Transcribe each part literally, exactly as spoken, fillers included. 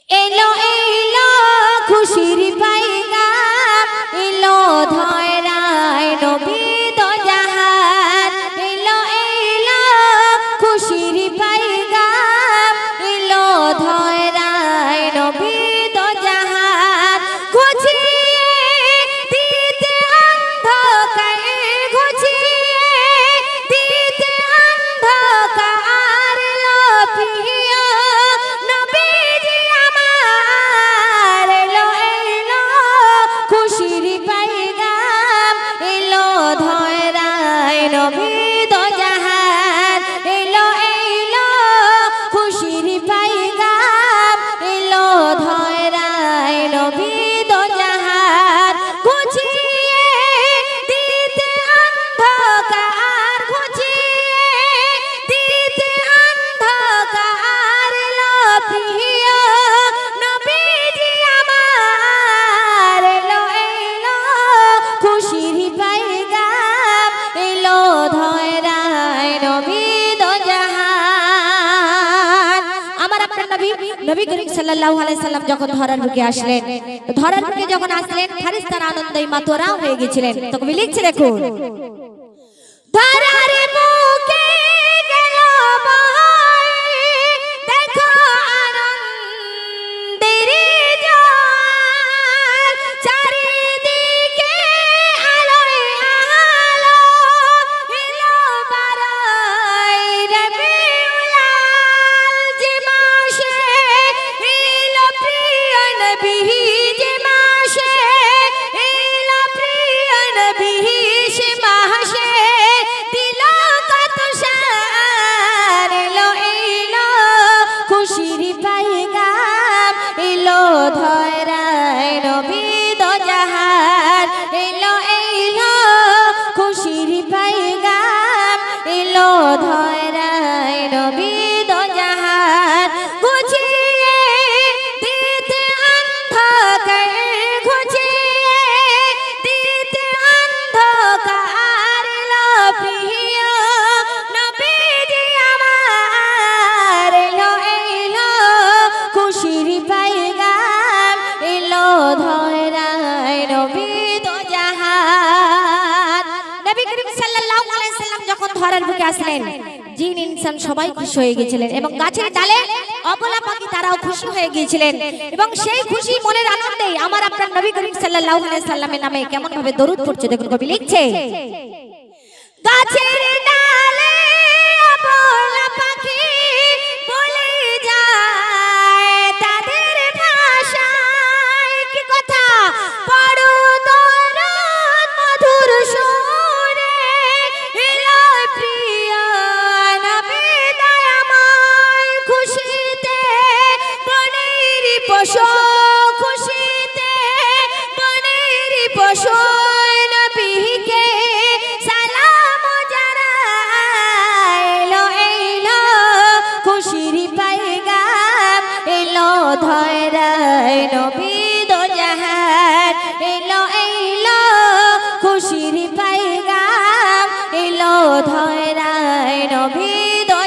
এলো এলো খুশির পাইগাম এলো ধরায় নবী দো জাহান এলো এলো খুশির পাইগাম এলো ধরায় নবী দো জাহান ঘুচিয়ে দিতে অন্ধকার ঘুচিয়ে দিতে অন্ধকার লোভিয়া নবীজি আমার এলো এলো খুশির পাইগাম এলো ধরায় নবী দো জাহান এলো এলো খুশির পাইগাম এলো ধরায় নবী দো জাহান ঘুচিয়ে দিতে অন্ধকার ঘুচিয়ে দিতে অন্ধকার লোভিয়া নবীজি আমার এলো এলো খুশির পাইগাম এলো ধরায় নবী দো জাহান আমার আপনার নবী নবী করিম সাল্লাল্লাহু আলাইহি সাল্লাম যখন ধরার বুকে আসলেন তো ধরার বুকে যখন আসলেন ফেরেশতারা আনন্দে মাতোরা হয়ে গিয়েছিলেন তো কবি লিখছে দেখুন ধরার বুকে গেল বহাই দেখো আনন্দের জোয়ার চারিদিকে আলোয় আলো এলো বারাই রবিউল আউয়াল যে মাসে এলো প্রিয় নবী যে মাসে এলো প্রিয় নবী সে মাসে দিল কত শান এলো এলো খুশির পাইগাম এলো ধরায় নবী দো জাহান এলো এলো খুশির পাইগাম এলো ধরায় নবী দো জাহান ঘুচিয়ে দিতে অন্ধকার ঘুচিয়ে দিতে অন্ধকার লোভিয়া নবীজি আমার এলো এলো খুশির পাইগাম এলো ধরায় নবী দো জাহান নবী করিম সাল্লাল্লাহু আলাইহি সাল্লাম যখন ধরার বুকে আসলেন জিন ইনসান সবাই খুশি হয়ে গিয়েছিলেন এবং গাছের ডালে অবলা পাখি তারাও খুশি হয়ে গিয়েছিলেন এবং সেই খুশি মনের আনন্দে আমার আপনার নবী করিম সাল্লাল্লাহু আলাইহি সাল্লামের নামে কেমন ভাবে দরুদ পড়ছে দেখুন কবি লিখছে গাছের ডালে অবলা পাখি বলে যায় তাদের ভাষায় কি কথা বড় দরদ মধুর সুরে এলো প্রিয় নবী দয়াময় খুশিতে বনের পশু খুশিতে বনের পশু নবীকে সালাম জানায় এলো এলো খুশির পাইগাম এলো ধরায় নবী দো জাহান এলো এলো খুশির পাইগাম এলো ধরায় নবী দো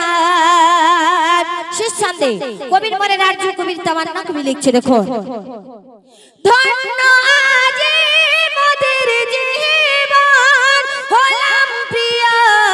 জাহান শেষ ছন্দে কবির মনের আরজু কবির তামান্না কবি লিখছে দেখো ধন্য আজি মোদের জীবন হলাম প্রিয়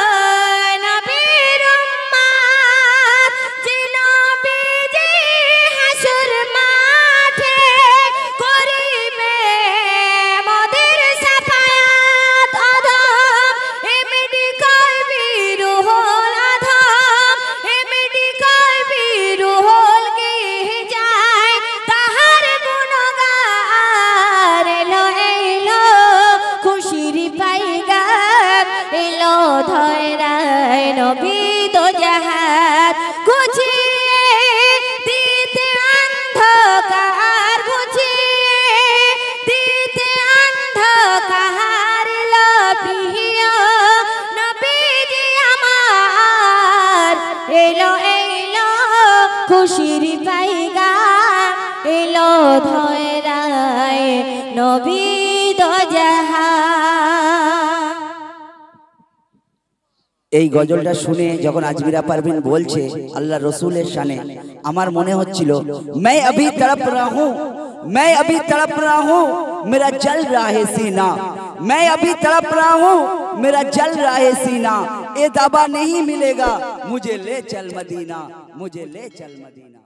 নবীর উম্মত যে নবীজি হাসর মাঠে করিবে মোদের সাফায়াত আদম এমনি কইবি রুহুল আদম এমনি কইবি রুহুল কি যায় তাহার গুণগান এলো এলো খুশির পাইগাম এলো ধরায় নবী দো জাহান ঘুচিয়ে দিতে অন্ধকার ঘুচিয়ে দিতে অন্ধকার লোভিয়া নবীজি আমার এলো এলো খুশির পাইগাম এলো ধরায় নবী দো জাহান এই গজলটা শুনে যখন আজমিরা পারভিন বলছে আল্লাহ রসুলের শানে, আমার মনে হচ্ছিল मैं अभी तड़प रहा हूँ, मैं अभी तड़प रहा हूँ, मेरा जल रहा है सीना, मैं अभी तड़प रहा हूँ, मेरा जल रहा है सीना, ये दावा नहीं मिलेगा, मुझे ले चल मदीना, मुझे ले चल मदीना।